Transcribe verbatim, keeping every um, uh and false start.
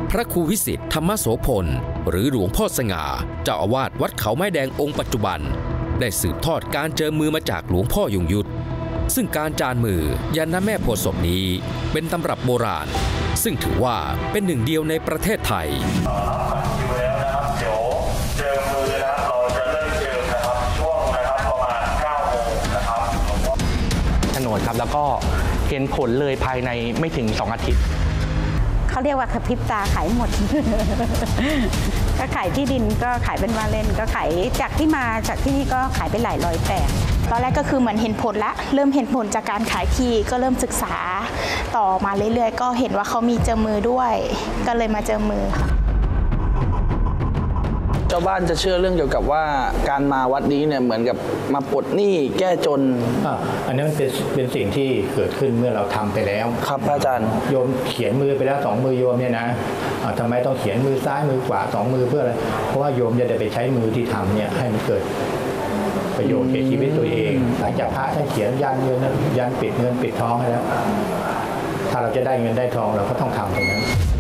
พระครูวิสิทธิ์ธรรมโสพลหรือหลวงพ่อสง่าเจ้าอาวาสวัดเขาไม้แดงองค์ปัจจุบันได้สืบทอดการเจิมมือมาจากหลวงพ่อยงยุทธซึ่งการจานมือยันนะแม่โพธิ์ศพนี้เป็นตำรับโบราณซึ่งถือว่าเป็นหนึ่งเดียวในประเทศไทยครับแล้วก็เห็นผลเลยภายในไม่ถึงสองอาทิตย์เขาเรียกว่ากระพริบตาขายหมด ก็ขายที่ดินก็ขายเป็นวาเล่นก็ขายจากที่มาจากที่นี่ก็ขายไปหลายร้อยแปลงตอนแรกก็คือเหมือนเห็นผลละเริ่มเห็นผลจากการขายที่ก็เริ่มศึกษาต่อมาเรื่อยๆก็เห็นว่าเขามีเจอมือด้วยก็เลยมาเจอมือค่ะชาวบ้านจะเชื่อเรื่องเกี่ยวกับว่าการมาวัดนี้เนี่ยเหมือนกับมาปลดหนี้แก้จนอ่ะอันนี้มันเป็นเป็นสิ่งที่เกิดขึ้นเมื่อเราทำไปแล้วครับอาจารย์โยมเขียนมือไปแล้วสองมือโยมเนี่ยนะทำไมต้องเขียนมือซ้ายมือขวาสองมือเพื่ออะไรเพราะว่าโยมจะได้ไปใช้มือที่ทำเนี่ยให้มันเกิดประโยชน์แก่ชีวิตตัวเองหลังจากพระท่านเขียนยันเงินยันปิดเงินปิดทองให้แล้วถ้าเราจะได้เงินได้ทองเราก็ต้องทำตรงนั้น